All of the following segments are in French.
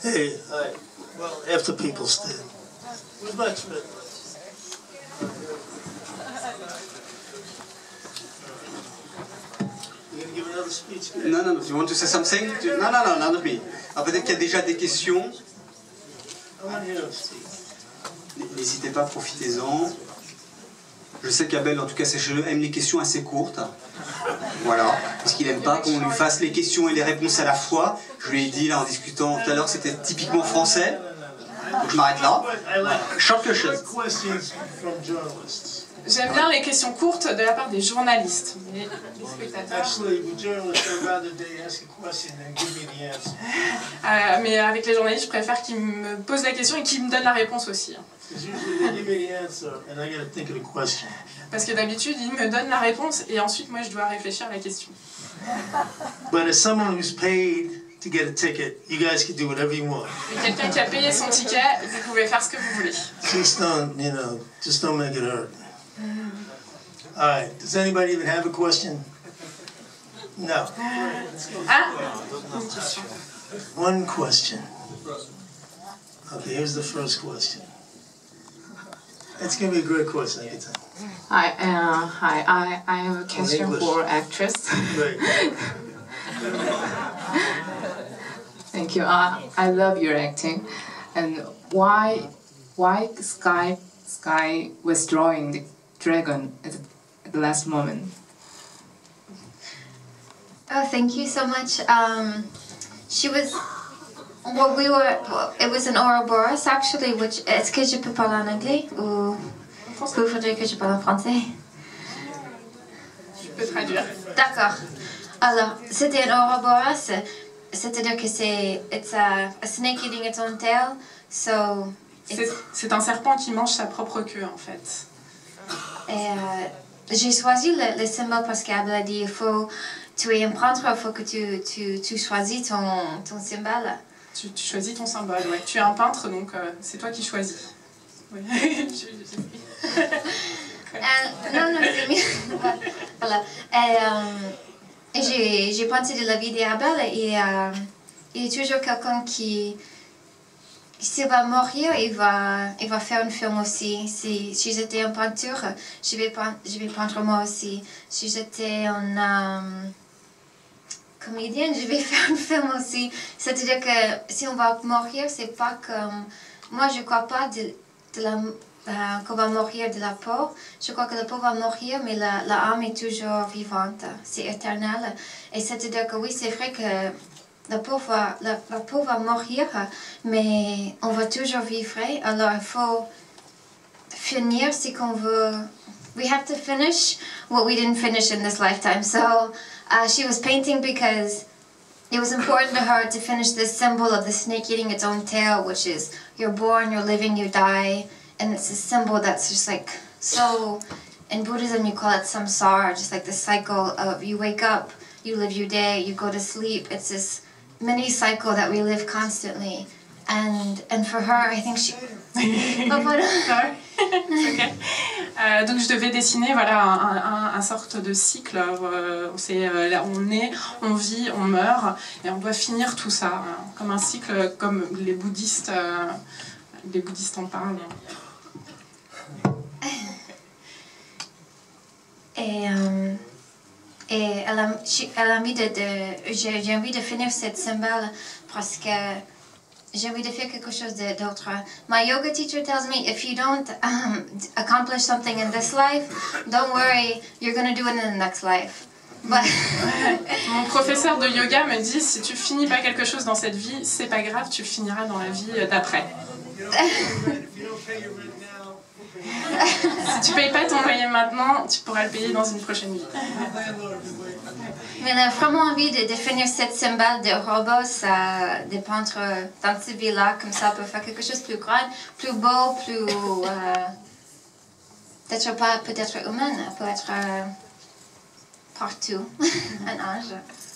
Hey, well, after people stand. Where's Max Smith? You gonna give another speech? Non, non, you want to say something? Non, non, non, not me. Ah, peut-être qu'il y a déjà des questions. I want to hear him speak. N'hésitez pas, profitez-en. Je sais qu'Abel, en tout cas, c'est chez eux, aime les questions assez courtes. Voilà, parce qu'il n'aime pas qu'on lui fasse les questions et les réponses à la fois. Je lui ai dit, là, en discutant tout à l'heure, c'était typiquement français. Donc je m'arrête là. Short questions. J'aime bien les questions courtes de la part des journalistes. Mais les spectateurs... mais avec les journalistes, je préfère qu'ils me posent la question et qu'ils me donnent la réponse aussi. Parce que d'habitude, ils me donnent la réponse et ensuite, moi, je dois réfléchir à la question. But as someone who's paid to get a ticket, you guys can do whatever you want. Mais quelqu'un qui a payé son ticket, vous pouvez faire ce que vous voulez. Just don't make it hurt. All right. Does anybody even have a question? No. Ah, one question. Okay, here's the first question. It's gonna be a great question. I can tell. Hi. I have a question for actress. Great. Thank you. I love your acting, and why Sky was drawing the dragon at the last moment. Oh, thank you so much. She was. Well, it was an Ouroboros actually, which est-ce que je peux parler en anglais ou vous voudrez que je parle en français? je peux traduire. D'accord. Alors, c'était un Ouroboros, c'est-à-dire que it's a snake eating its own tail, so. C'est un serpent qui mange sa propre queue en fait. Et j'ai choisi le symbole parce qu'elle a dit tu es un peintre, il faut que tu choisis ton symbole. Tu choisis ton symbole, ouais. Tu es un peintre, donc c'est toi qui choisis. Oui. Non, c'est mieux. Voilà. Et j'ai pensé de la vie d'Abel et il est toujours quelqu'un qui, s'il va mourir, il va faire un film aussi. Si j'étais en peinture, je vais peindre moi aussi. Si j'étais en comédienne, je vais faire un film aussi. C'est-à-dire que si on va mourir, c'est pas comme... Moi, je crois pas qu'on va mourir de la peau. Je crois que la peau va mourir, mais la âme est toujours vivante. C'est éternel. Et c'est-à-dire que oui, c'est vrai que la peau va mourir, mais on va toujours vivre. Alors, il faut finir ce qu'on veut. We have to finish what we didn't finish in this lifetime. So she was painting because it was important to her to finish this symbol of the snake eating its own tail, which is you're born, you're living, you die. And it's a symbol that's just like so, in Buddhism you call it samsara, just like the cycle of you wake up, you live your day, you go to sleep. It's this mini cycle that we live constantly. And for her, I think she... Okay. Donc je devais dessiner voilà, un sorte de cycle. Là on est, on vit, on meurt, et on doit finir tout ça, comme un cycle, comme les bouddhistes en parlent. Et elle a mis j'ai envie de finir cette symbole parce que j'ai envie de faire quelque chose d'autre. My yoga teacher tells me if you don't accomplish something in this life, don't worry, you're going to do it in the next life. But Mon professeur de yoga me dit si tu finis pas quelque chose dans cette vie, c'est pas grave, tu finiras dans la vie d'après. Si tu payes pas ton loyer maintenant, tu pourras le payer dans une prochaine vie. Mais elle a vraiment envie de finir cette symbole de robot, de peindre dans cette vie-là, comme ça, on peut faire quelque chose de plus grand, plus beau, plus... peut-être pas peut-être humain, peut être partout, un ange.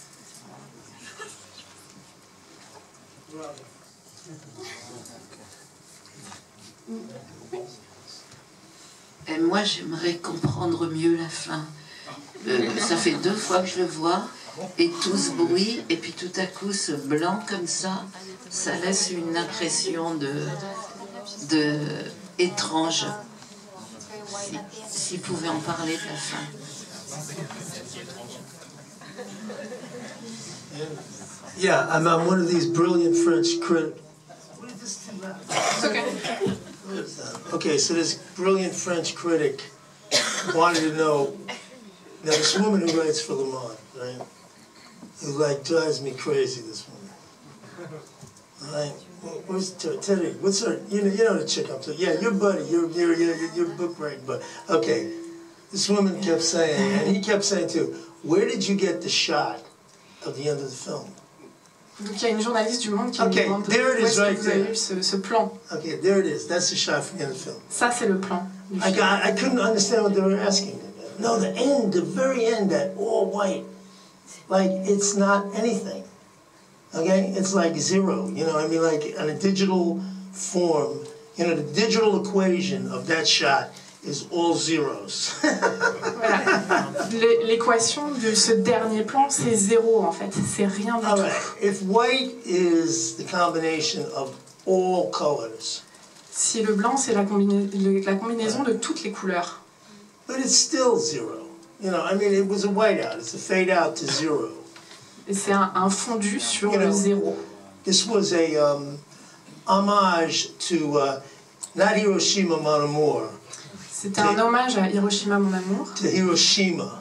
Et moi, j'aimerais comprendre mieux la fin. Ça fait 2 fois que je le vois, et tout ce bruit, et puis tout à coup, ce blanc comme ça, ça laisse une impression de étrange. S'il pouvait en parler de la fin. Yeah, I'm one of these brilliant French critics. It's okay. Okay, so this brilliant French critic wanted to know, now this woman who writes for Le Monde, right, who like drives me crazy, this woman. Right? Where's Teddy? What's her? You know the chick I'm talking. Yeah, your buddy, your book writing buddy. Okay, this woman kept saying, and he kept saying too, where did you get the shot of the end of the film? Donc il y a une journaliste du Monde qui Okay, me demande où there it is est-ce que right vous avez there. eu ce plan. Okay, there it is. That's the shot from the end of the film. Ça c'est le plan du film. I couldn't understand what they were asking me. No, the end, the very end, that all white, like it's not anything. Okay, it's like zero. You know, I mean, like on a digital form, you know, the digital equation of that shot is all zeros. Voilà. L'équation de ce dernier plan, c'est zéro en fait, c'est rien du All tout. right. If white is the combination of all colors, Si le blanc, c'est la combinaison de toutes les couleurs. but it's still zero. You know, I mean, it was a whiteout. It's a fade out to zero. Et c'est un fondu sur You le know, zéro. This was a homage to not Hiroshima, Mon Amour, C'était un hommage à Hiroshima, mon amour. to Hiroshima.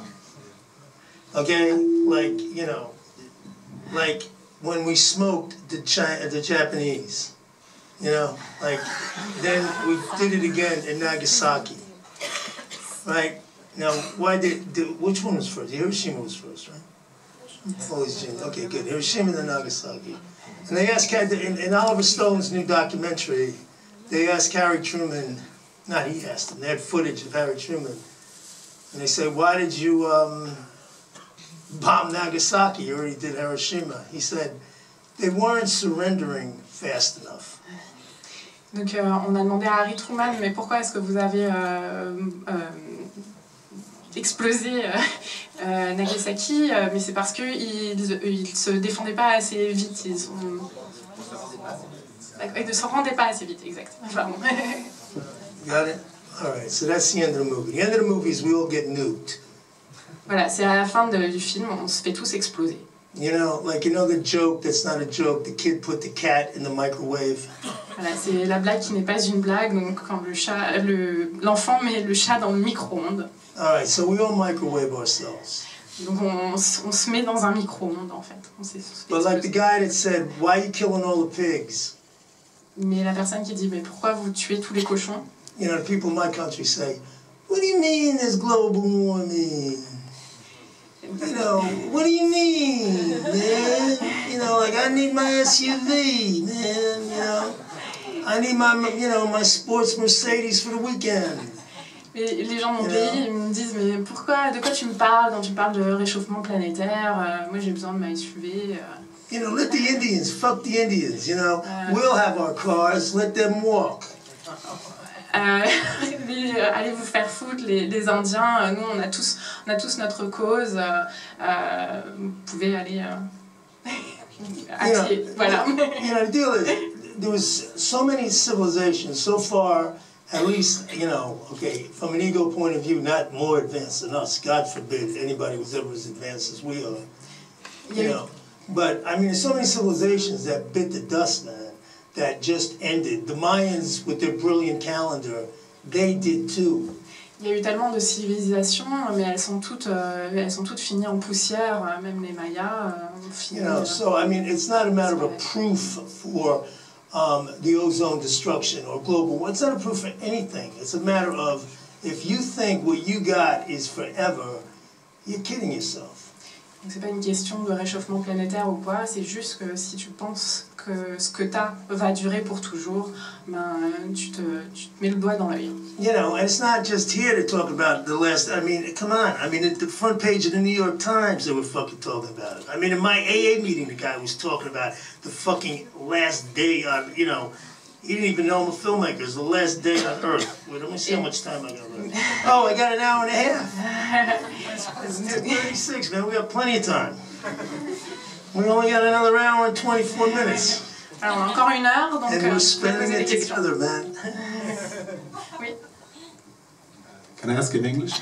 Okay, like you know, like when we smoked the Japanese. You know, like then we did it again in Nagasaki. Right now, which one was first? Hiroshima was first, right? Always Jim. Okay, good. Hiroshima and Nagasaki. And they asked, in Oliver Stone's new documentary, they asked Harry Truman, not he asked him, they had footage of Harry Truman. And they said, why did you bomb Nagasaki? You already did Hiroshima. He said, they weren't surrendering fast enough. Donc on a demandé à Harry Truman, mais pourquoi est-ce que vous avez explosé Nagasaki? Mais c'est parce qu'ils ne se défendaient pas assez vite. Ils ne se rendaient pas assez vite, exact. Pardon. Got it? All right, so that's the end of the movie. The end of the movie is we all get nuked. Voilà, c'est à la fin du film, on se fait tous exploser. You know, like, you know the joke that's not a joke, the kid put the cat in the microwave? Voilà, c'est la blague qui n'est pas une blague, donc quand l'enfant met le chat dans le micro-ondes. All right, so we all microwave ourselves. Donc on se met dans un micro-ondes en fait. But like the guy that said, why are you killing all the pigs? Mais la personne qui dit, mais pourquoi vous tuez tous les cochons? You know, the people in my country say, what do you mean there's global warming? You know, what do you mean, man? You know, like I need my SUV, man, you know. I need my sports Mercedes for the weekend. Et les gens de mon pays ils me disent, mais de quoi tu me parles quand tu parles de réchauffement planétaire? Moi j'ai besoin de ma SUV. You know, let the Indians, fuck the Indians, you know. We'll have our cars, let them walk. Allez vous faire foutre les Indiens, nous on a tous notre cause, vous pouvez aller à pied, voilà. You know, the deal is, there was so many civilizations so far, at least, you know, okay, from an ego point of view, not more advanced than us. God forbid anybody was ever as advanced as we are. You know, but I mean, there's so many civilizations that bit the dust, man, that just ended. The Mayans, with their brilliant calendar, they did too. Il y a eu tellement de civilisations, mais elles sont toutes finies en poussière, même les Mayas ont fini. You know, so I mean, it's not a matter of a proof for the ozone destruction or global. It's not a proof for anything. It's a matter of if you think what you got is forever, you're kidding yourself. Donc c'est pas une question de réchauffement planétaire ou quoi, c'est juste que si tu penses que ce que t'as va durer pour toujours, ben tu te mets le doigt dans l'œil. You know, and it's not just here to talk about the last, I mean, come on, I mean, at the front page of the New York Times they were fucking talking about it. I mean, in my AA meeting the guy was talking about the fucking last day on, you know, he didn't even know I'm a filmmaker. It's the last day on Earth. Wait, let me see how much time I got left. Oh, I got an hour and a half. It's 2:36, man. We got plenty of time. We only got another hour and 24 minutes. Alors, on a encore 1 heure, donc And je we're vais spending poser des it questions. together, man. Oui. Can I ask in English?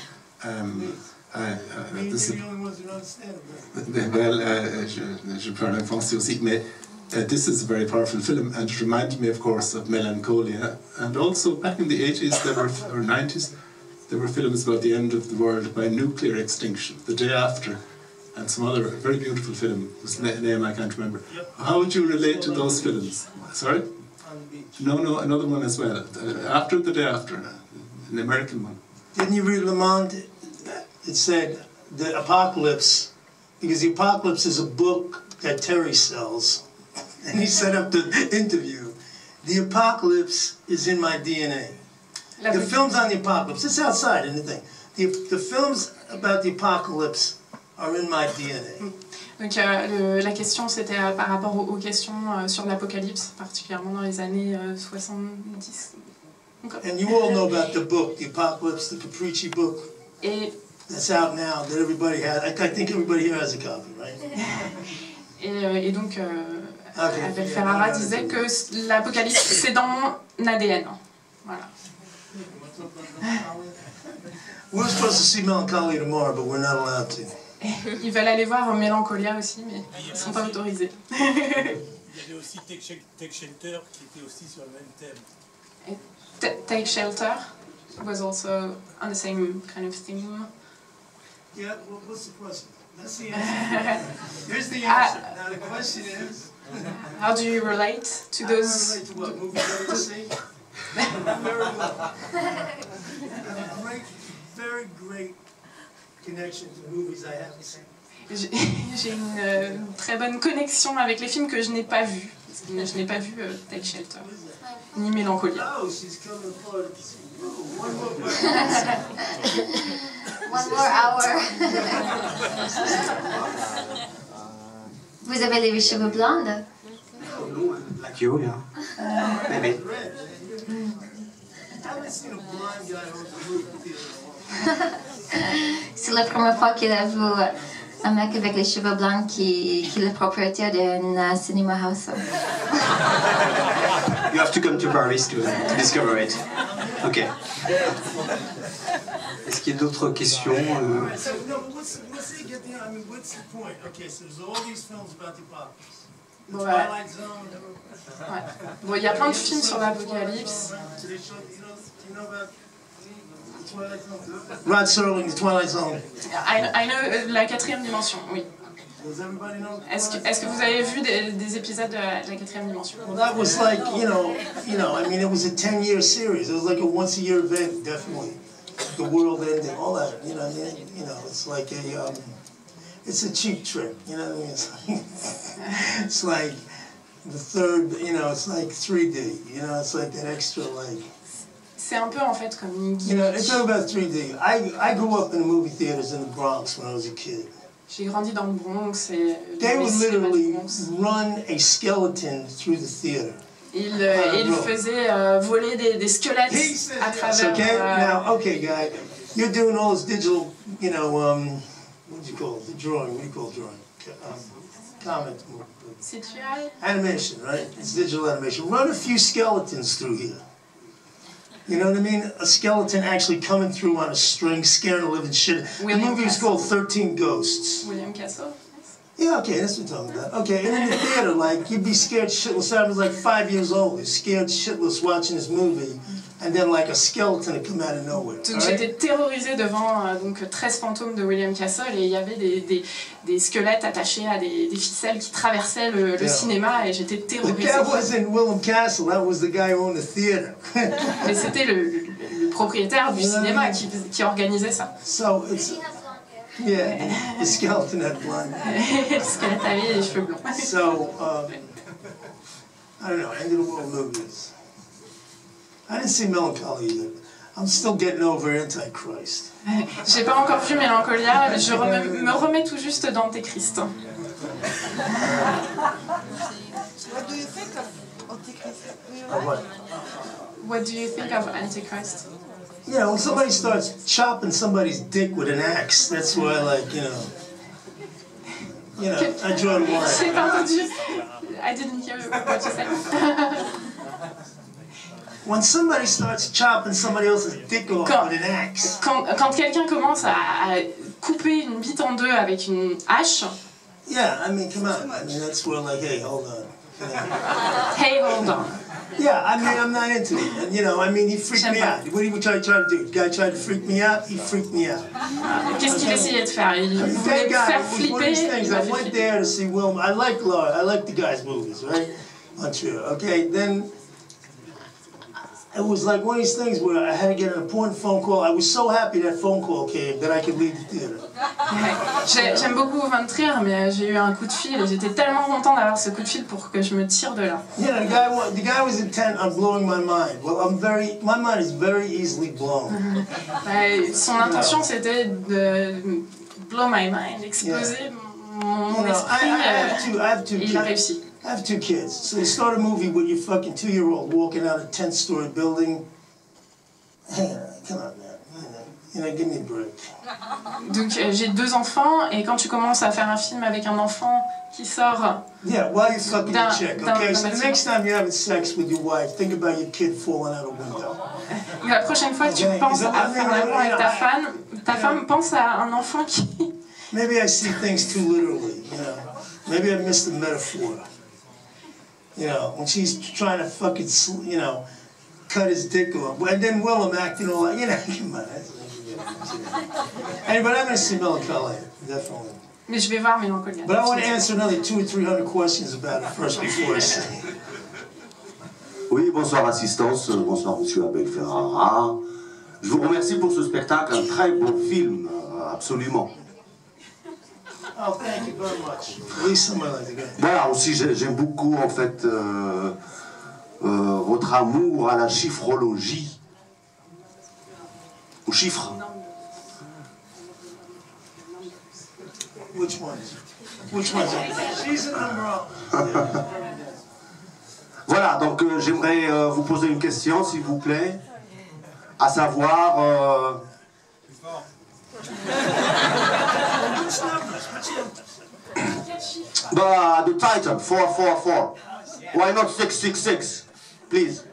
This is, the only ones who understand it. well, je parle en français aussi, mais this is a very powerful film, and it reminded me, of course, of Melancholia. And also, back in the 80s or 90s, there were films about the end of the world by nuclear extinction, The Day After, and some other very beautiful film, whose name I can't remember. How would you relate to those films? Sorry? On the beach. No, another one as well. After The Day After, an American one. Didn't you read Le Monde? It said the apocalypse, because the apocalypse is a book that Terry sells, and he set up the interview. The apocalypse is in my DNA. La The films on the apocalypse, it's outside in the thing. The films about the apocalypse are in my DNA. Donc la question c'était par rapport aux questions sur l'apocalypse, particulièrement dans les années 70. And you all know about the book, The Apocalypse, the Capricci book. Et, That's out now, that everybody has. I think everybody here has a copy, right? et donc Okay. Abel Ferrara disait que l'apocalypse c'est dans mon ADN. Voilà. We're supposed to see Melancholia tomorrow, but we're not allowed to. Ils veulent aller voir Mélancolia aussi, mais ils ne sont pas autorisés. Il y avait aussi Tech Shelter qui était aussi sur le même thème. Take Shelter was also on the same kind of theme. Yeah, well, what's the question? That's the answer. Here's the answer. Now the question is... How do you relate to those? I relate to what movies I want to see. Very well. I have a very great connection to movies I haven't seen. J'ai une très bonne connexion avec les films que je n'ai pas vus. Parce que je n'ai pas vu Take Shelter, ni Mélancolia. Oh, she's coming to Florida to see you. One more One more hour. Vous avez les cheveux blonds? Like you, yeah. Maybe. red. I haven't seen a blind guy who's a movie theater. C'est la première fois qu'il a vu un mec avec les cheveux blancs qui est le propriétaire d'un cinéma house. You have to come to Paris to discover it. Okay. Est-ce qu'il y a d'autres questions Alright, so no, but what's the get the, I mean, what's the point? Okay, so there's all these films about the apocalypse. The Ouais. Twilight Zone. Ouais. Bon, il y a plein de films sur l'apocalypse. Do you know about the Twilight Zone? Rod Serling, The Twilight Zone. I know, la 4e dimension, oui. Does everybody know? Est-ce que vous avez vu des épisodes de la 4e dimension? Well, that was like, you know, I mean, it was a 10-year series. It was like a once-a-year event, definitely. The world ending, all that, you know, it's like a, it's a cheap trick, you know what I mean? It's like, it's like the third, you know, it's like 3D, you know, it's like that extra, like... C'est un peu en fait comme une You know, gimmick. it's all about 3D. I grew up in the movie theaters in the Bronx when I was a kid. J'ai grandi dans le Bronx et They dans les would cinémas du literally Bronx. run a skeleton through the theater. Il faisait voler des squelettes He says à yes, travers... okay? Now, okay, guy, you're doing all this digital, you know, what do you call it? The drawing, what do you call drawing? Comic, CGI. animation, right? It's digital animation. Run a few skeletons through here. You know what I mean? A skeleton actually coming through on a string, scaring the living shit. The William movie was Castle. called 13 Ghosts. William Castle. Yeah, okay, that's what I'm talking about. Okay, and in the theater, like, you'd be scared shitless. I was like 5 years old. You're scared shitless watching this movie, and then like a skeleton would come out of nowhere. Donc all right? j'étais terrorisée devant donc 13 fantômes de William Castle et il y avait des squelettes attachés à des ficelles qui traversaient le Yeah. cinéma et j'étais But terrorisée. that wasn't William Castle. That was the guy who owned the theater. Mais c'était le propriétaire du cinéma qui organisait ça. So it's yeah, the skeleton had blonde. Le squelette avait les cheveux blancs. So I don't know. End of the world movies. I didn't see Melancholia yet. I'm still getting over Antichrist. J'ai pas encore vu Mélancolia, je me remets tout juste d'Antéchrist. What do you think of Antichrist? What? What do you think of Antichrist? You know, when somebody starts chopping somebody's dick with an axe, that's why, like, you know, I draw the line. J'ai pas entendu. I didn't hear what you said. When somebody starts chopping somebody else's dick off with an axe. Quand quelqu'un commence à couper une bite en deux avec une hache. Yeah, I mean, come on. I mean, that's where like, hey, hold on. You know? Hey, hold on. Yeah, I mean, I'm not into it. And, you know, I mean, he freaked me out. What did he try to do? The guy tried to freak me out. He freaked me out. Qu'est-ce qu'il essayait de faire? Il voulait me faire flipper. I went there to see Will. I like Laura. I like the guy's movies, right? Untrue. Okay, then it was like one of these things where I had to get an important phone call. I was so happy that phone call came that I could leave the theater. J'aime beaucoup Van Trier, mais j'ai eu un coup de fil et j'étais tellement content d'avoir ce coup de fil pour que je me tire de là. Yeah, the guy was intent on blowing my mind. Well, my mind is very easily blown. Son intention c'était de blow my mind, exploser mon esprit. Et il a réussi. I have 2 kids. So you start a movie with your fucking 2-year-old walking out a 10-story building. Hang on, come on, man. You know, give me a break. Donc j'ai 2 enfants et quand tu commences à faire un film avec un enfant qui sort. Yeah, while you're fucking a chick, okay? So the next time you're having sex with your wife, think about your kid falling out a window. La prochaine fois que tu penses à faire l'amour avec ta femme pense à un enfant qui. Maybe I see things too literally, you know. Maybe I missed the metaphor. You know, when she's trying to fucking, you know, cut his dick off. And then Willem acting all like, you know, come on. Anyway, I'm going to see Melancholia, definitely. Mais je vais voir Mélancolia. But I want to answer another 200 or 300 questions about it first before I say. Oui, bonsoir assistance, bonsoir monsieur Abel Ferrara. Je vous remercie pour ce spectacle, un très beau film, absolument. Oh, thank you very much. At least someone like the guy. Voilà, aussi j'aime beaucoup en fait votre amour à la chiffrologie. Aux chiffres. Which one? Which one? She's a number one. Voilà, donc j'aimerais vous poser une question, s'il vous plaît, à savoir... the title, 444. Why not 666, please?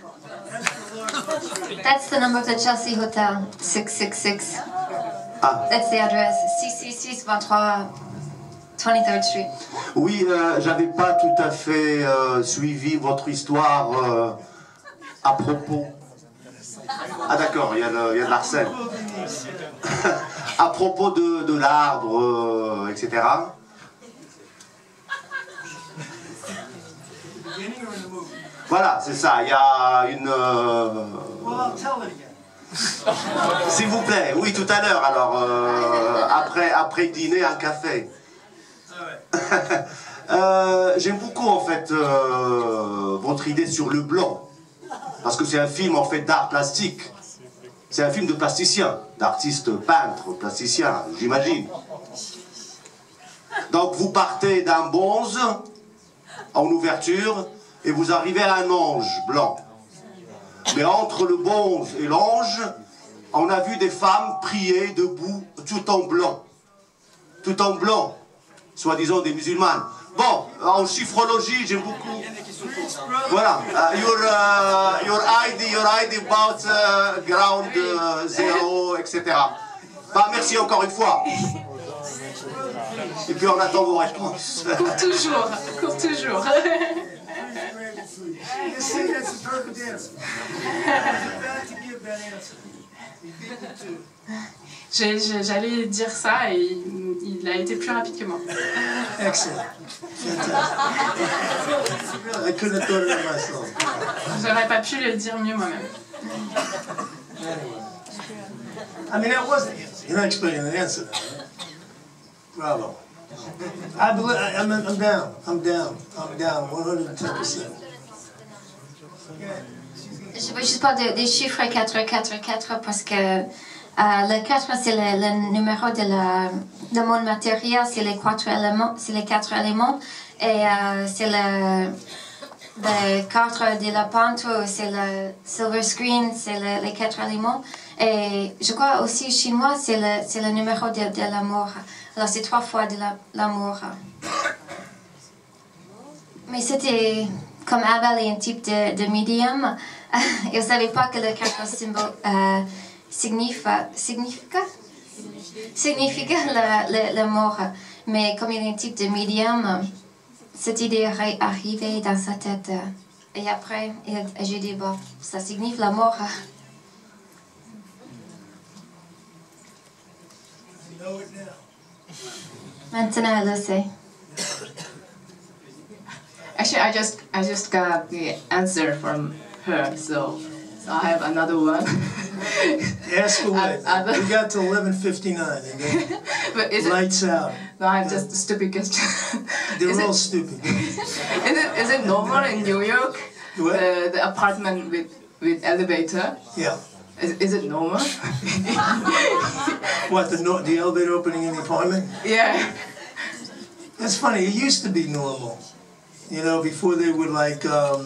That's the number of the Chelsea Hotel, 666. Ah. That's the address, 623 23rd Street. Oui, j'avais pas tout à fait suivi votre histoire à propos. Ah d'accord, il y a de l'arsène. À propos de l'arbre, etc. Voilà, c'est ça, il y a une... S'il vous plaît, oui, tout à l'heure, alors, après dîner, un café. J'aime beaucoup, en fait, votre idée sur le blanc. Parce que c'est un film, en fait, d'art plastique. C'est un film de plasticien, d'artiste peintre, plasticien, j'imagine. Donc, vous partez d'un bonze, en ouverture, et vous arrivez à un ange blanc. Mais entre le bonze et l'ange, on a vu des femmes prier debout, tout en blanc. Tout en blanc, soi-disant des musulmanes. Bon, en chiffrologie, j'aime beaucoup. Voilà, your ID about ground zero, etc. Bah, merci encore une fois. Et puis on attend vos réponses. Cours toujours, cours toujours. J'allais dire ça et il a été plus rapide que moi. Excellent. I couldn't have thought it out myself. J'aurais pas pu le dire mieux moi-même. I mean, that wasn't. You're not expecting an answer. Bravo. I'm down. I'm down. 110%. Je veux juste parler des chiffres 4 parce que le 4 c'est le numéro de monde matériel, c'est les 4 éléments, et c'est le 4 de la peinture, c'est le silver screen, c'est les 4 éléments, et je crois aussi chinois c'est le numéro de l'amour. Alors c'est 3 fois de l'amour. Mais c'était comme Abel est un type de médium. Et on ne savait pas que le 14 symbole signifie la mort. Mais comme il est un type de médium, cette idée est arrivée dans sa tête. Et après, j'ai dit, bon, ça signifie la mort. Maintenant, elle le sait. Actually, I just got the answer from her, so I have another one. Ask away. We got to 11:59 and then But lights out. No, I have just a stupid question. They're all stupid. Is it normal in New York? The apartment with elevator? Yeah. Is it normal? What, the elevator opening in the apartment? Yeah. That's funny, it used to be normal. You know, before they would like,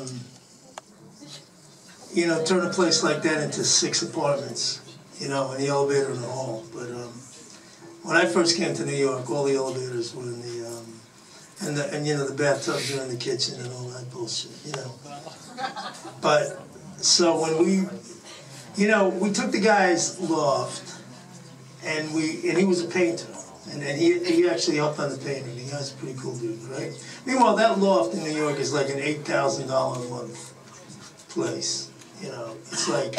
you know, turn a place like that into 6 apartments, you know, and the elevator in the hall. But when I first came to New York, all the elevators were in the, and you know, the bathtubs are in the kitchen and all that bullshit, you know. But, so when we, you know, we took the guy's loft, and he was a painter. And he actually helped on the painting. He was a pretty cool dude, right? Meanwhile, that loft in New York is like an $8,000 a month place. You know, it's like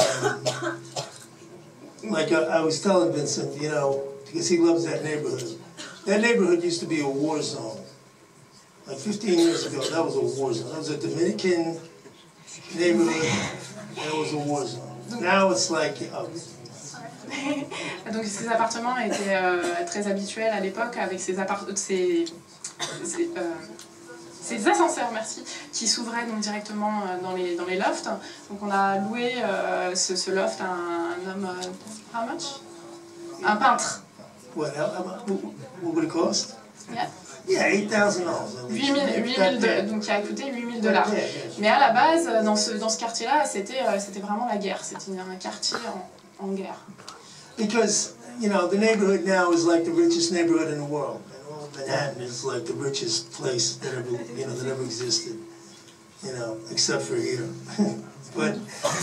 I was telling Vincent, you know, because he loves that neighborhood. That neighborhood used to be a war zone. Like 15 years ago, that was a war zone. That was a Dominican neighborhood, and it was a war zone. Now it's like, Donc ces appartements étaient très habituels à l'époque avec ces ascenseurs, merci, qui s'ouvraient donc directement dans les lofts. Donc on a loué ce loft à un homme, how much? Un peintre. What would it cost? Yeah. Yeah, $8,000. 8 000 donc qui a coûté $8,000. Mais à la base, dans ce quartier-là, c'était vraiment la guerre. C'était un quartier en guerre. Because, you know, the neighborhood now is like the richest neighborhood in the world. And all of Manhattan is like the richest place that ever existed. You know, except for here. But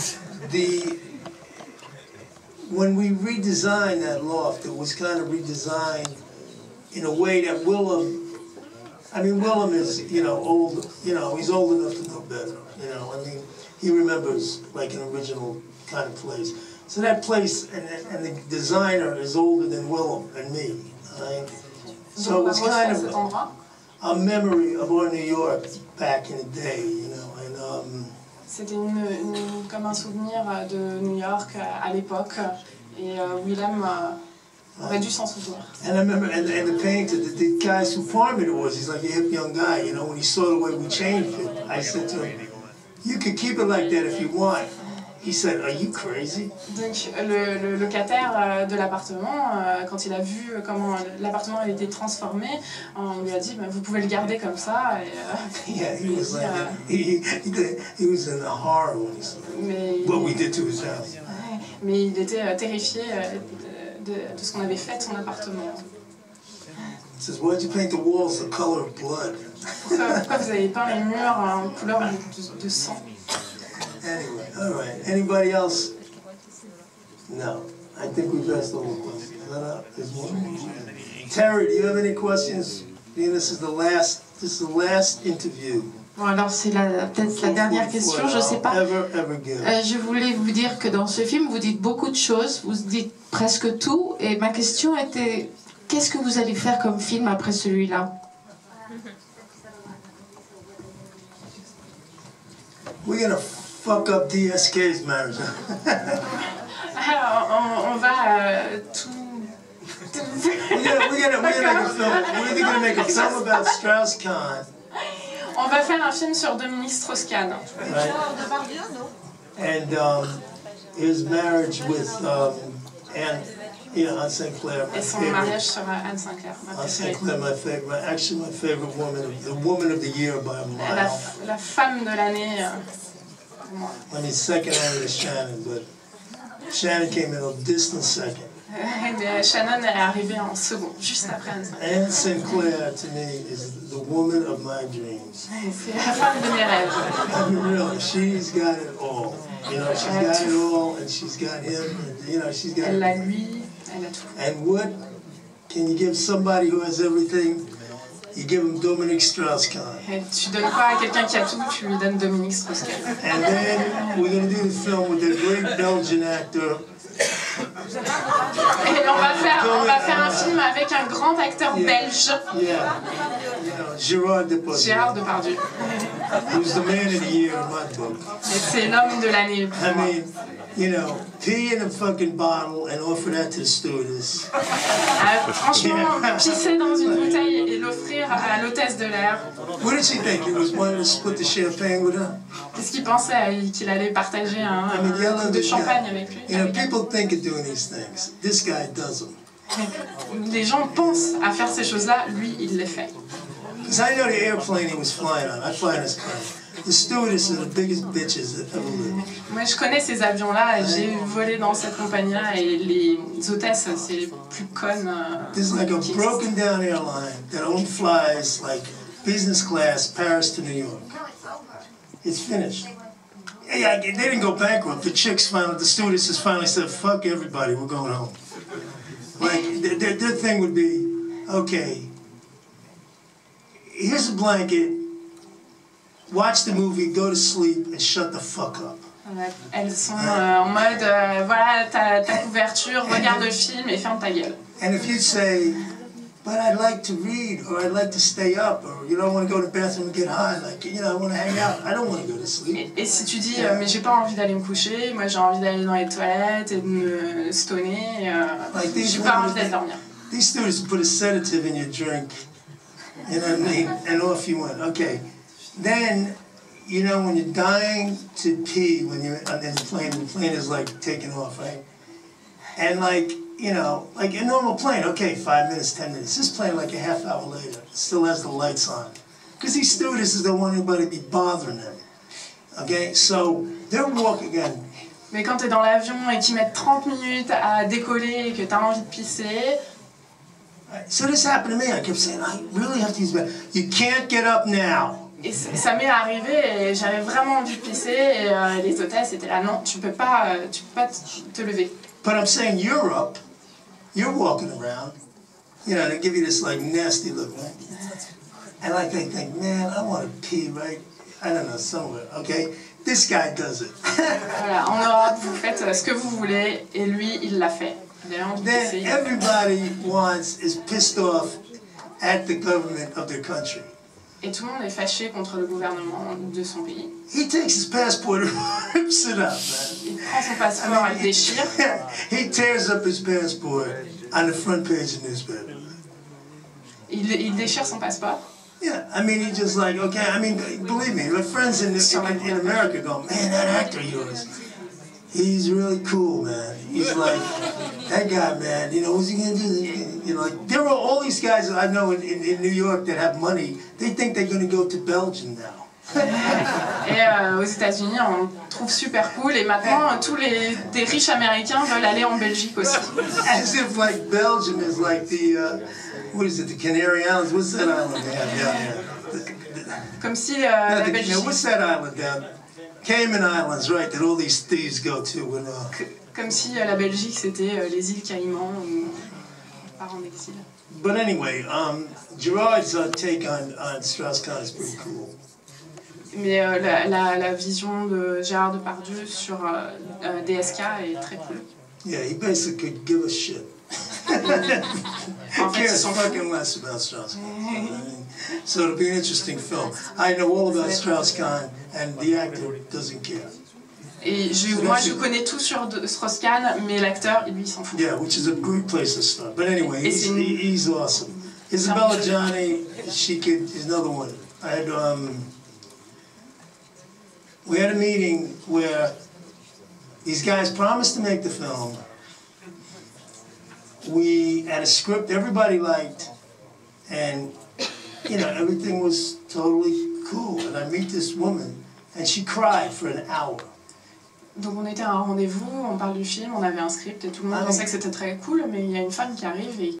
when we redesigned that loft, it was kind of redesigned in a way that Willem is, you know, old, you know, he's old enough to know better, you know, I mean, he remembers like an original kind of place. So that place and the designer is older than Willem and me, right? So it was kind of a memory of our New York back in the day, you know, and c'était comme un souvenir de New York à l'époque, et Willem aurait dû s'en souvenir. And I remember, and the painter, the guy's apartment it was, he's like a hip young guy, you know, when he saw the way we changed it, I said to him, you could keep it like that if you want. He said, are you crazy? Donc le locataire de l'appartement, quand il a vu comment l'appartement avait été transformé, on lui a dit, bah, vous pouvez le garder comme ça. Et, yeah, he was like, he was in horror when he saw what we did to his house. Mais il était terrifié de ce qu'on avait fait de son appartement. He says, why'd you paint the walls the color of blood? Pourquoi vous avez peint les murs en couleur de sang? Anyway, all right. Anybody else? No. I think we've asked all the questions. There's one. Terry, do you have any questions? This is the last interview. Bon, alors c'est peut-être la dernière question, je sais pas. Je voulais vous dire que dans ce film, vous dites beaucoup de choses, vous dites presque tout, et ma question était, qu'est-ce que vous allez faire comme film après celui-là? We're gonna fuck up DSK's marriage. Alors, on va tout. We're gonna make a film. We're either gonna make a film about Strauss-Kahn. On va faire un film sur Dominique Strauss-Kahn. Right. And his marriage with Anne Sinclair. Et son mariage sur Anne Sinclair. Anne Sinclair, my favorite woman, the woman of the year by a mile. La femme de l'année. I mean, second only to Shannon, but Shannon came in a distant second. Mais Shannon est arrivée en second, juste après Anne Sinclair. Anne Sinclair, to me, is the woman of my dreams. C'est la femme de mes rêves. I mean, really, she's got it all. You know, she's got it all, and she's got him, and, you know, she's got Elle a lui, elle a tout. And what can you give somebody who has everything? You give him Dominique Strauss-Kahn. Et tu donnes pas à quelqu'un qui a tout, tu lui donnes Dominique Strauss-Kahn. And then we're going to do the film with that great Belgian actor. Et on va faire un film avec un grand acteur belge. Yeah. You know, Gérard Depardieu. Gérard Depardieu. Who's the man of the year in my book. Et c'est l'homme de l'année. I mean, you know, pee in a fucking bottle and offer that to the stewardess. Franchement, pisser dans une bouteille et l'offrir à l'hôtesse de l'air. What did she think? He was wanting to split the champagne with her? Qu'est-ce qu'il pensait qu'il allait partager un coup de champagne avec lui? You know, people think of doing these things. This guy does them. Les gens pensent à faire ces choses-là, lui, il les fait. Because I know the airplane he was flying on. I fly on his plane. The stewardesses are the biggest bitches that ever lived. Moi, je connais ces avions-là. J'ai volé dans cette compagnie-là et les hôtesses, c'est les plus connes. There's like a broken down airline that only flies like business class Paris to New York. It's finished. Yeah, they didn't go bankrupt. The stewardesses finally said, "Fuck everybody, we're going home." Like their thing would be, okay, here's a blanket. Watch the movie, go to sleep, and shut the fuck up. Elles sont en mode, voilà ta couverture, regarde le film et ferme ta gueule. And if you say, but I'd like to read, or I'd like to stay up, or you know, I want to go to the bathroom and get high, like, you know, I want to hang out, I don't want to go to sleep. Et si tu dis, mais j'ai pas envie d'aller me coucher, moi j'ai envie d'aller dans les toilettes et de me stoner, j'ai pas envie d'aller dormir. These students put a sedative in your drink, you know what I mean, and off you went. Okay. Then, you know, when you're dying to pee, when you're on the plane is like taking off, right? And like, you know, like a normal plane, okay, 5 minutes, 10 minutes. This plane, like a half hour later, still has the lights on. Because these stewardesses don't want anybody to be bothering them. Okay, so they're walking again. Mais quand t'es dans l'avion et qu'ils mettent 30 minutes à décoller et que t'as envie de pisser. So this happened to me. I kept saying, I really have to use the bathroom. You can't get up now. Et ça m'est arrivé et j'avais vraiment envie de pisser et les hôtesses étaient là, non, tu peux pas te lever. But I'm saying Europe, you're walking around, you know, they give you this like nasty look, right? And like they think, man, I want to pee, right? I don't know, somewhere, okay? This guy does it. Voilà, en Europe, vous faites ce que vous voulez et lui, il l'a fait. Then everybody is pissed off at the government of their country. Et tout le monde est fâché contre le gouvernement de son pays. He takes his passport and rips it up, man. Il prend son passeport, il déchire. He tears up his passport on the front page of the newspaper. Il déchire son passeport. Yeah, I mean, he just like, okay, I mean, believe me, my friends in America go, man, that actor of yours, he's really cool, man. He's like, that guy, man, you know, what's he gonna do? You know, like, there are all these guys that I know in New York that have money, they think they're gonna go to Belgium now. Et aux États-Unis, on trouve super cool. Et maintenant, des riches américains veulent aller en Belgique aussi. As if like Belgium is like the, what is it, the Canary Islands? What's that island they have down there? Comme si la Belgique. What's that island down? Cayman Islands, right? That all these thieves go to. When, Comme si la Belgique c'était les îles Caïmans où on part en exil. But anyway, Gerard's take on Strauss-Kahn is pretty cool. Mais la vision de Gérard Depardieu sur DSK est très cool. Yeah, he basically could give a shit. En fait, cares fucking less about Strauss-Kahn. So it'll be an interesting film. I know all about Strauss-Kahn, and the actor doesn't care. Et moi, je connais tout sur Strauss-Kahn, mais l'acteur, lui, il s'en fout. Yeah, which is a great place to start. But anyway, he's awesome. Isabella Gianni, is another one. We had a meeting where these guys promised to make the film. We had a script everybody liked, and you know, everything was totally cool. And I meet this woman, and she cried for an hour. Donc on était à un rendez-vous, on parle du film, on avait un script et tout le monde pensait que c'était très cool, mais il y a une femme qui arrive et